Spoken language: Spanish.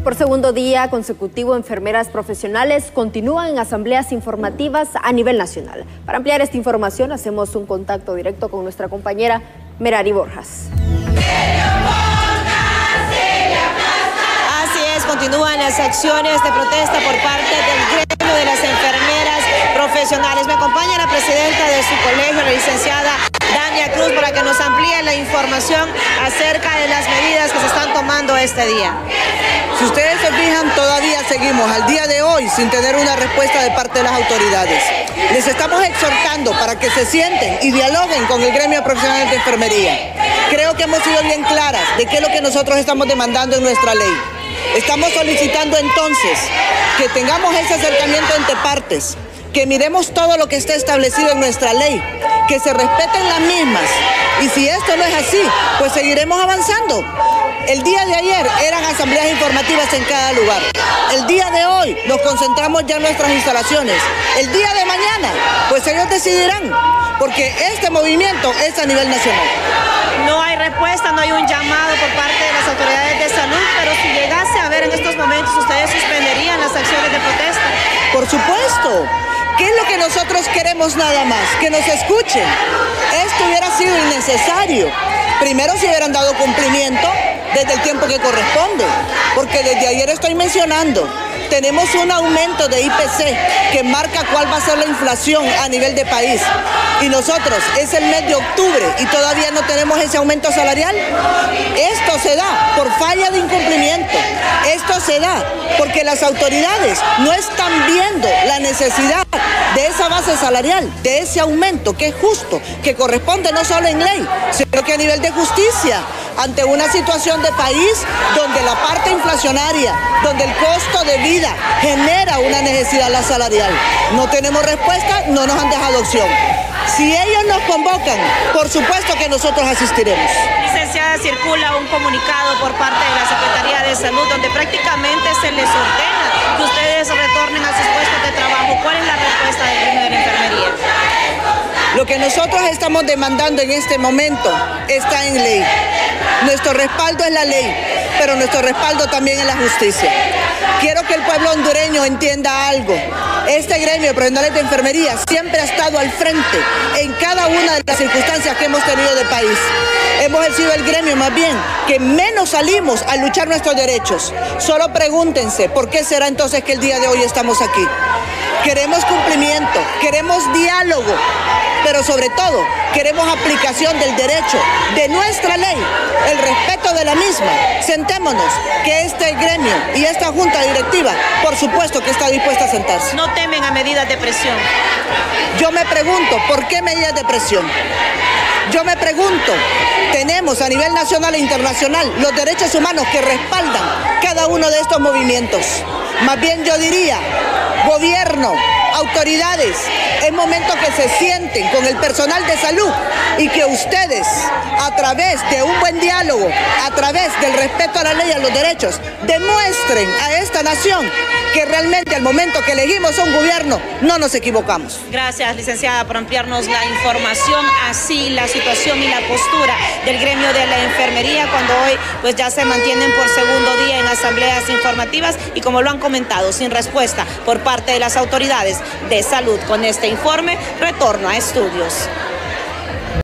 Por segundo día consecutivo, enfermeras profesionales continúan en asambleas informativas a nivel nacional. Para ampliar esta información, hacemos un contacto directo con nuestra compañera Merari Borjas. Así es, continúan las acciones de protesta por parte del gremio de las enfermeras profesionales. Me acompaña la presidenta de su colegio, la licenciada Dania Cruz, para que nos amplíe la información acerca de las medidas que se están tomando este día. Si ustedes se fijan, todavía seguimos al día de hoy sin tener una respuesta de parte de las autoridades. Les estamos exhortando para que se sienten y dialoguen con el gremio profesional de enfermería. Creo que hemos sido bien claras de qué es lo que nosotros estamos demandando en nuestra ley. Estamos solicitando entonces que tengamos ese acercamiento entre partes, que miremos todo lo que está establecido en nuestra ley, que se respeten las mismas. Y si esto no es así, pues seguiremos avanzando. El día de ayer eran asambleas informativas en cada lugar. El día de hoy nos concentramos ya en nuestras instalaciones. El día de mañana, pues ellos decidirán, porque este movimiento es a nivel nacional. No hay respuesta, no hay un llamado por parte de las autoridades de salud, pero si llegase a ver en estos momentos, ¿ustedes suspenderían las acciones de protesta? Por supuesto. ¿Qué es lo que nosotros queremos nada más? Que nos escuchen. Esto hubiera sido innecesario. Primero se hubieran dado cumplimiento desde el tiempo que corresponde, porque desde ayer estoy mencionando, tenemos un aumento de IPC que marca cuál va a ser la inflación a nivel de país. Y nosotros, es el mes de octubre y todavía no tenemos ese aumento salarial. Esto se da por falla de incumplimiento. Esto se da porque las autoridades no están viendo la necesidad de esa base salarial, de ese aumento que es justo, que corresponde no solo en ley, sino que a nivel de justicia, ante una situación de país donde la parte inflacionaria, donde el costo de vida genera una necesidad salarial. No tenemos respuesta, no nos han dejado opción. Si ellos nos convocan, por supuesto que nosotros asistiremos. Licenciada, circula un comunicado por parte de la Secretaría de Salud donde prácticamente se les ordena que ustedes retornen a sus puestos de trabajo. ¿Cuál es la respuesta del gremio de la enfermería? Lo que nosotros estamos demandando en este momento está en ley. Nuestro respaldo es la ley, pero nuestro respaldo también es la justicia. Quiero que el pueblo hondureño entienda algo. Este gremio de profesionales de enfermería siempre ha estado al frente en cada una de las circunstancias que hemos tenido de país. Hemos sido el gremio más bien que menos salimos a luchar nuestros derechos. Solo pregúntense por qué será entonces que el día de hoy estamos aquí. Queremos cumplimiento, queremos diálogo, pero sobre todo queremos aplicación del derecho, de nuestra ley, el respeto de la misma. Sentémonos, que este gremio y esta junta directiva, por supuesto que está dispuesta a sentarse. ¿No temen a medidas de presión? Yo me pregunto, ¿por qué medidas de presión? Yo me pregunto, tenemos a nivel nacional e internacional los derechos humanos que respaldan cada uno de estos movimientos. Más bien yo diría, gobierno, autoridades, es momento que se sienten con el personal de salud y que ustedes, a través de un buen diálogo, a través del respeto a la ley y a los derechos, demuestren a esta nación que realmente al momento que elegimos un gobierno no nos equivocamos. Gracias, licenciada, por ampliarnos la información, así la situación y la postura del gremio de la enfermería cuando hoy pues ya se mantienen por segundo día en asambleas informativas y como lo han comentado, sin respuesta por parte de las autoridades de salud. Con este informe, retorno a estudios.